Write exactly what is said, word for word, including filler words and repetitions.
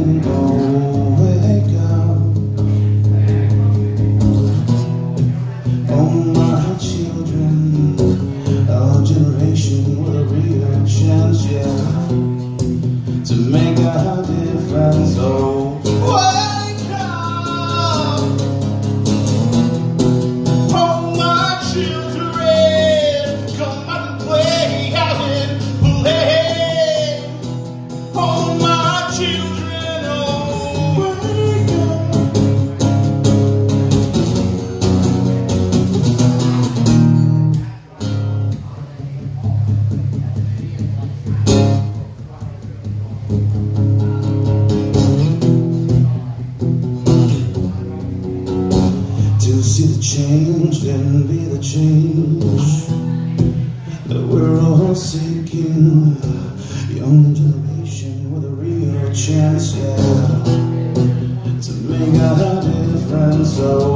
and go wake up. Oh my children, our generation with a real chance, yeah, to make a difference. Oh, wake up. Oh my children, come out and play out and play. Oh my children, oh wake to see the change, then be the change that we're all seeking. Young generation with a real chance, yeah, to make a difference. Oh,